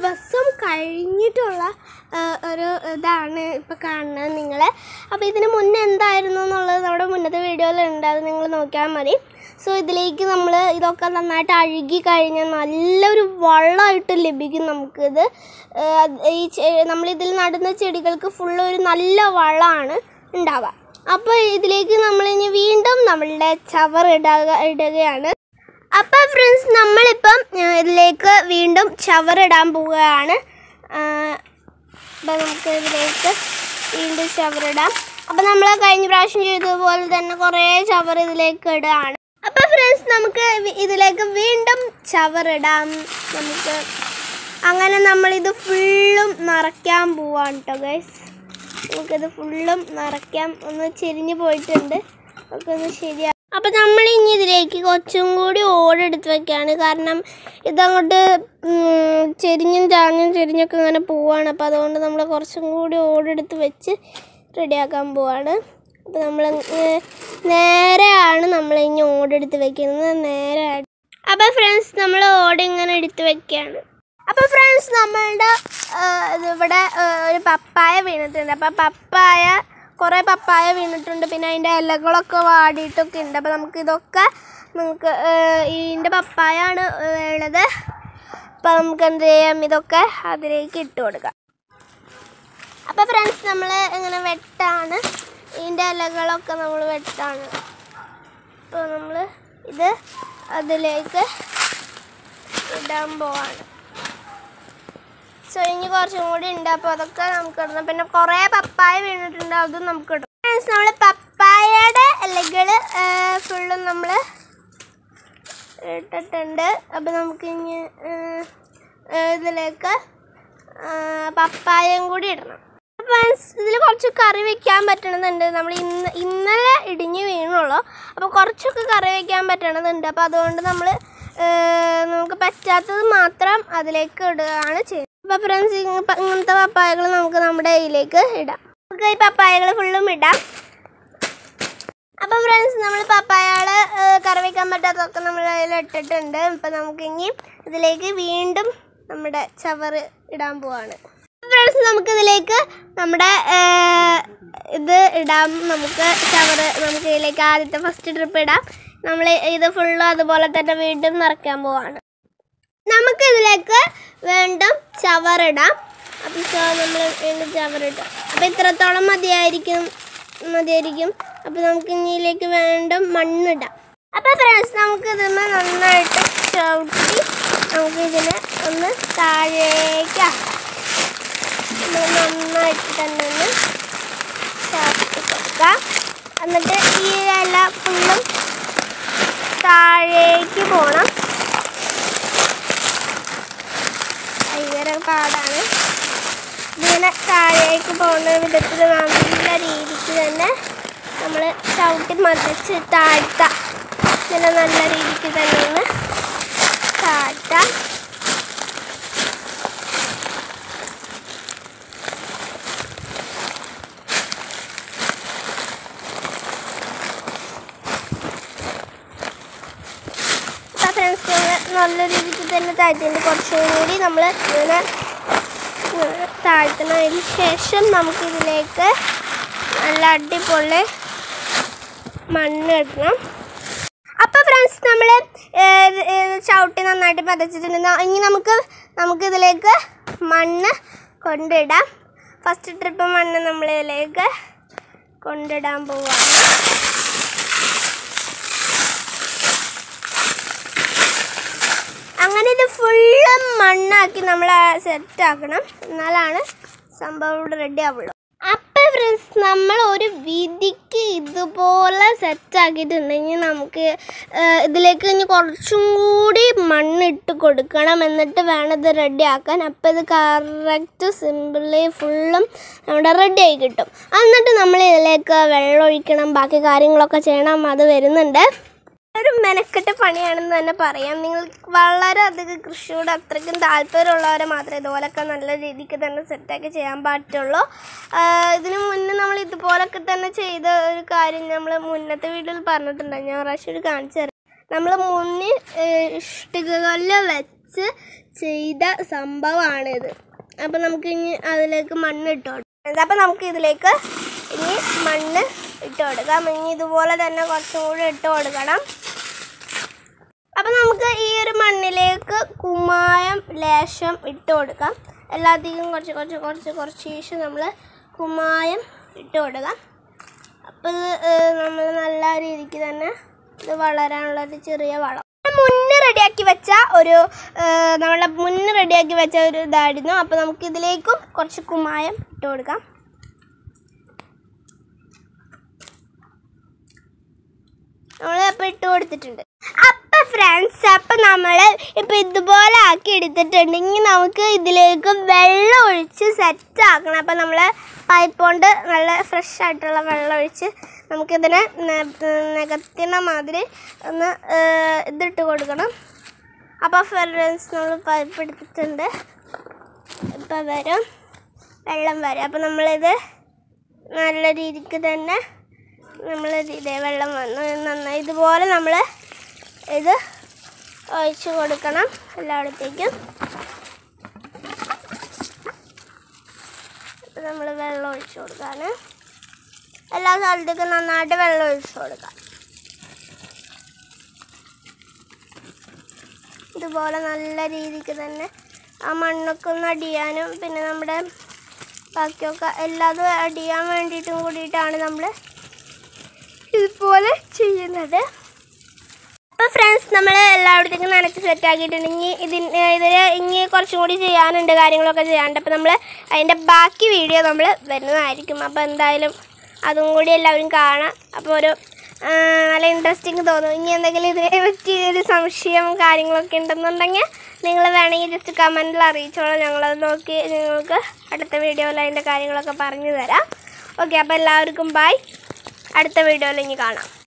ദിവസം കഴിഞ്ഞിട്ടുള്ള ഒരു ഇതാണ് ഇപ്പോൾ കാണുന്നത് നിങ്ങൾ. അപ്പോൾ ഇതിന് മുന്നേ എന്തായിരുന്നു എന്നുള്ളത് നമ്മുടെ മുന്നത്തെ വീഡിയോയിലുണ്ട്, അത് നിങ്ങൾ നോക്കിയാൽ മതി. സോ ഇതിലേക്ക് നമ്മൾ ഇതൊക്കെ നന്നായിട്ട് അഴുകി കഴിഞ്ഞാൽ നല്ലൊരു വളമായിട്ട് ലഭിക്കും നമുക്കിത്. നമ്മളിതിൽ നടുന്ന ചെടികൾക്ക് ഫുള്ള് ഒരു നല്ല വളമാണ് ഉണ്ടാവുക. അപ്പോൾ ഇതിലേക്ക് നമ്മളിനി വീണ്ടും നമ്മളുടെ ചവർ ഇടുകയാണ്. അപ്പോൾ ഫ്രണ്ട്സ്, നമ്മളിപ്പം ഇതിലേക്ക് വീണ്ടും ചവറിടാൻ പോവുകയാണ്. അപ്പോൾ നമുക്ക് ഇതിലേക്ക് വീണ്ടും ചവറിടാം. അപ്പോൾ നമ്മൾ കഴിഞ്ഞ പ്രാവശ്യം ചെയ്തതുപോലെ തന്നെ കുറേ ചവർ ഇതിലേക്ക് ഇടുകയാണ്. അപ്പോൾ ഫ്രണ്ട്സ്, നമുക്ക് ഇതിലേക്ക് വീണ്ടും ചവറിടാം. നമുക്ക് അങ്ങനെ നമ്മളിത് ഫുള്ളും നിറയ്ക്കാൻ പോവാണ് കേട്ടോ ഗൈസ്. നമുക്കിത് ഫുള്ളും നിറയ്ക്കാം. ഒന്ന് ചെരിഞ്ഞ് പോയിട്ടുണ്ട്, ഒക്കെ ഒന്ന് ശരിയാക്കാം. അപ്പോൾ നമ്മൾ ഇനി ഇതിലേക്ക് കുറച്ചും കൂടി ഓടെടുത്ത് വയ്ക്കുകയാണ്. കാരണം ഇതങ്ങോട്ട് ചെരിഞ്ഞും ചെരിഞ്ഞൊക്കെ ഇങ്ങനെ പോവാണ്. അപ്പോൾ അതുകൊണ്ട് നമ്മൾ കുറച്ചും കൂടി ഓടെടുത്ത് വെച്ച് റെഡിയാക്കാൻ പോവാണ്. അപ്പോൾ നമ്മൾ നേരെയാണ് നമ്മളിനി ഓടെടുത്ത് വയ്ക്കുന്നത്, നേരെയായിട്ട്. അപ്പോൾ ഫ്രണ്ട്സ്, നമ്മൾ ഓട് ഇങ്ങനെ എടുത്ത് വയ്ക്കുകയാണ്. അപ്പോൾ ഫ്രണ്ട്സ്, നമ്മളുടെ ഇവിടെ ഒരു പപ്പായ വീണിട്ടുണ്ട്. അപ്പോൾ കുറേ പപ്പായ വീണിട്ടുണ്ട്. പിന്നെ അതിൻ്റെ ഇലകളൊക്കെ വാടിയിട്ടൊക്കെ ഉണ്ട്. അപ്പോൾ നമുക്കിതൊക്കെ ഇതിൻ്റെ പപ്പായാണ് ഉള്ളത്. അപ്പോൾ നമുക്ക് എന്ത് ചെയ്യാം, ഇതൊക്കെ അതിലേക്ക് ഇട്ട് കൊടുക്കാം. അപ്പോൾ ഫ്രണ്ട്സ്, നമ്മൾ ഇങ്ങനെ വെട്ടാണ്, ഇതിൻ്റെ ഇലകളൊക്കെ നമ്മൾ വെട്ടാണ്. അപ്പോൾ നമ്മൾ ഇത് അതിലേക്ക് ഇടാൻ പോവാണ്. സോ ഇനി കുറച്ചും കൂടി ഉണ്ട്. അപ്പോൾ അതൊക്കെ നമുക്ക് ഇടണം. പിന്നെ കുറേ പപ്പായ വീണിട്ടുണ്ട്, അതും നമുക്ക് ഇടണം. ഫ്രണ്ട്സ്, നമ്മൾ പപ്പായയുടെ ഇലകൾ ഫുള്ളും നമ്മൾ ഇട്ടിട്ടുണ്ട്. അപ്പോൾ നമുക്ക് ഇനി ഇതിലേക്ക് പപ്പായയും കൂടി ഇടണം. ഫ്രണ്ട്സ്, ഇതിൽ കുറച്ച് കറി വയ്ക്കാൻ പറ്റണമെന്നുണ്ട്. നമ്മൾ ഇന്നലെ ഇടിഞ്ഞ് വീണുള്ളൂ. അപ്പോൾ കുറച്ചൊക്കെ കറി വയ്ക്കാൻ പറ്റണമെന്നുണ്ട്. അപ്പോൾ അതുകൊണ്ട് നമുക്ക് പറ്റാത്തത് മാത്രം അതിലേക്ക് ഇടുകയാണ് ചെയ്യുന്നത്. അപ്പോൾ ഫ്രണ്ട്സ്, ഇങ്ങനത്തെ പപ്പായകൾ നമുക്ക് നമ്മുടെ ഇതിലേക്ക് ഇടാം. നമുക്ക് ഈ പപ്പായകൾ ഫുള്ളും ഇടാം. അപ്പോൾ ഫ്രണ്ട്സ്, നമ്മൾ പപ്പായകൾ കറി വയ്ക്കാൻ പറ്റാത്തതൊക്കെ നമ്മൾ അതിൽ ഇട്ടിട്ടുണ്ട്. അപ്പോൾ നമുക്കിനി ഇതിലേക്ക് വീണ്ടും നമ്മുടെ ചവറ് ഇടാൻ പോവാണ്. ഫ്രണ്ട്സ്, നമുക്കിതിലേക്ക് നമ്മുടെ ഇത് ഇടാം. നമുക്ക് ചവറ് നമുക്ക് ഇതിലേക്ക് ആദ്യത്തെ ഫസ്റ്റ് ട്രിപ്പ് ഇടാം. നമ്മൾ ഇത് ഫുള്ളും അതുപോലെ തന്നെ വീണ്ടും നിറയ്ക്കാൻ പോവാണ്. നമുക്കിതിലേക്ക് വീണ്ടും ചവറിടാം. അപ്പോൾ നമ്മൾ വീണ്ടും ചവറിടാം. അപ്പോൾ ഇത്രത്തോളം മതിയായിരിക്കും. അപ്പോൾ നമുക്ക് ഇതിലേക്ക് വീണ്ടും മണ്ണിടാം. അപ്പോൾ ഫ്രണ്ട്സ്, നമുക്കിതിന്മേൽ നന്നായിട്ട് ചവിട്ടി നമുക്കിതിനെ ഒന്ന് താഴേക്കാക്കാം. നന്നായിട്ട് തന്നെ ഒന്ന് ചവിട്ടി കൊടുക്കാം. എന്നിട്ട് ഈ ഇല ഫുള്ളും താഴേക്ക് പോകണം. ഭയങ്കര പാടാണ്. ഇങ്ങനെ താഴേക്ക് പോകുന്ന വിധത്തിൽ നല്ല രീതിക്ക് തന്നെ നമ്മൾ ചവിട്ടി മതിച്ച് താഴ്ത്താം. ഇങ്ങനെ നല്ല രീതിക്ക് തന്നെ ഒന്ന് താഴ്ത്താം. ഫ്രണ്ട്സ്, നല്ല രീതിക്ക് തന്നെ താഴ്ത്തിൻ്റെ കുറച്ചും കൂടി നമ്മൾ ഇങ്ങനെ താഴ്ത്തണം. അതിന് ശേഷം നമുക്കിതിലേക്ക് നല്ല അടിപൊളി മണ്ണിടണം. അപ്പോൾ ഫ്രണ്ട്സ്, നമ്മൾ ചവിട്ടി നന്നായിട്ട് പതച്ചിട്ടുണ്ട്. ഇനി നമുക്കിതിലേക്ക് മണ്ണ് കൊണ്ടിടാം. ഫസ്റ്റ് ട്രിപ്പ് മണ്ണ് നമ്മളിതിലേക്ക് കൊണ്ടിടാൻ പോവുകയാണ്. അങ്ങനെ ഇത് ഫുള്ളും മണ്ണാക്കി നമ്മൾ സെറ്റാക്കണം. എന്നാലാണ് സംഭവം ഇവിടെ റെഡി ആവുള്ളൂ. അപ്പോൾ ഫ്രണ്ട്സ്, നമ്മൾ ഒരു വീതിക്ക് ഇതുപോലെ സെറ്റാക്കിയിട്ടുണ്ടെങ്കിൽ നമുക്ക് ഇതിലേക്ക് ഇനി കുറച്ചും കൂടി മണ്ണിട്ട് കൊടുക്കണം. എന്നിട്ട് വേണം ഇത് റെഡി ആക്കാൻ. അപ്പോൾ ഇത് കറക്റ്റ് സിമ്പിളി ഫുള്ളും നമ്മുടെ റെഡി ആയി കിട്ടും. എന്നിട്ട് നമ്മൾ ഇതിലേക്ക് വെള്ളം ഒഴിക്കണം, ബാക്കി കാര്യങ്ങളൊക്കെ ചെയ്യണം. അത് വരുന്നുണ്ട്. ഒരു മെനക്കെട്ട പണിയാണെന്ന് തന്നെ പറയാം. നിങ്ങൾക്ക് വളരെയധികം കൃഷിയോട് അത്രയ്ക്കും താല്പര്യമുള്ളവരെ മാത്രമേ ഇതുപോലൊക്കെ നല്ല രീതിക്ക് തന്നെ സെറ്റാക്കി ചെയ്യാൻ പറ്റുള്ളൂ. ഇതിന് മുന്നേ നമ്മൾ ഇതുപോലൊക്കെ തന്നെ ചെയ്ത ഒരു കാര്യം നമ്മൾ മുന്നത്തെ വീഡിയോയിൽ പറഞ്ഞിട്ടുണ്ട്. ഞാൻ പ്രാവശ്യം കാണിച്ചു തരാം. നമ്മൾ മുന്നിൽ ഇഷ്ടികകളിൽ വെച്ച് ചെയ്ത സംഭവമാണിത്. അപ്പോൾ നമുക്ക് ഇനി അതിലേക്ക് മണ്ണ് ഇട്ട് കൊടുക്കാം. അപ്പോൾ നമുക്ക് ഇതിലേക്ക് ഇനി മണ്ണ് ഇട്ട് കൊടുക്കാം. ഇനി ഇതുപോലെ തന്നെ കുറച്ചും കൂടി ഇട്ട് കൊടുക്കണം. അപ്പോൾ നമുക്ക് ഈ ഒരു മണ്ണിലേക്ക് കുമ്മായം ലേശം ഇട്ട് കൊടുക്കാം. എല്ലാത്തിനും കുറച്ച് ശേഷം നമ്മൾ കുമ്മായം ഇട്ട് കൊടുക്കാം. അപ്പോൾ ഇത് നമ്മൾ നല്ല രീതിക്ക് തന്നെ ഇത് വളരാനുള്ളൊരു ചെറിയ വളം മുന്നേ റെഡിയാക്കി വെച്ച ഒരു ഇതായിരുന്നു. അപ്പോൾ നമുക്ക് ഇതിലേക്കും കുറച്ച് കുമ്മായം ഇട്ട് കൊടുക്കാം. നമ്മൾ അപ്പോൾ ഇട്ട് കൊടുത്തിട്ടുണ്ട്. അപ്പോൾ ഫ്രണ്ട്സ്, അപ്പോൾ നമ്മൾ ഇപ്പോൾ ഇതുപോലെ ആക്കി എടുത്തിട്ടുണ്ടെങ്കിൽ നമുക്ക് ഇതിലേക്ക് വെള്ളം ഒഴിച്ച് സെറ്റാക്കണം. അപ്പോൾ നമ്മൾ പൈപ്പ് കൊണ്ട് നല്ല ഫ്രഷ് ആയിട്ടുള്ള വെള്ളം ഒഴിച്ച് നമുക്കിതിനെ നികത്തുന്ന മാതിരി ഒന്ന് ഇതിട്ട് കൊടുക്കണം. അപ്പോൾ ഫ്രണ്ട്സ്, നമ്മൾ പൈപ്പ് എടുത്തിട്ടുണ്ട്. ഇപ്പോൾ വെള്ളം വരും. അപ്പോൾ നമ്മളിത് നല്ല രീതിക്ക് തന്നെ ഇതേ വെള്ളം വന്നു നന്നായി ഇതുപോലെ നമ്മൾ ഇത് ഒഴിച്ച് കൊടുക്കണം എല്ലായിടത്തേക്കും. നമ്മൾ വെള്ളം ഒഴിച്ച് കൊടുക്കാണ്. എല്ലാ സ്ഥലത്തേക്കും നന്നായിട്ട് വെള്ളം ഒഴിച്ച് കൊടുക്കാം. ഇതുപോലെ നല്ല രീതിക്ക് തന്നെ ആ മണ്ണൊക്കെ ഒന്ന് അടിയാനും പിന്നെ നമ്മുടെ ബാക്കിയൊക്കെ എല്ലാതും അടിയാൻ വേണ്ടിയിട്ടും കൂടിയിട്ടാണ് നമ്മൾ ഇതുപോലെ ചെയ്യുന്നത്. അപ്പോൾ ഫ്രണ്ട്സ്, നമ്മൾ എല്ലായിടത്തേക്കും നനച്ച് സെറ്റാക്കിയിട്ടുണ്ടെങ്കിൽ ഇതിന് ഇനി കുറച്ചും കൂടി ചെയ്യാനുണ്ട്, കാര്യങ്ങളൊക്കെ ചെയ്യാനുണ്ട്. അപ്പോൾ നമ്മൾ അതിൻ്റെ ബാക്കി വീഡിയോ നമ്മൾ വരുന്നതായിരിക്കും. അപ്പോൾ എന്തായാലും അതും കൂടി എല്ലാവരും കാണാം. അപ്പോൾ ഒരു നല്ല ഇൻട്രസ്റ്റിംഗ് തോന്നും. ഇനി എന്തെങ്കിലും ഇതിനെ പറ്റി ഒരു സംശയം കാര്യങ്ങളൊക്കെ ഉണ്ടെന്നുണ്ടെങ്കിൽ നിങ്ങൾ വേണമെങ്കിൽ ജസ്റ്റ് കമൻറ്റിൽ അറിയിച്ചോളാം. ഞങ്ങളത് നോക്കി നിങ്ങൾക്ക് അടുത്ത വീഡിയോയിൽ അതിൻ്റെ കാര്യങ്ങളൊക്കെ പറഞ്ഞു തരാം. ഓക്കെ, അപ്പോൾ എല്ലാവർക്കും ബൈ. അടുത്ത വീഡിയോയിൽ ഇനി കാണാം.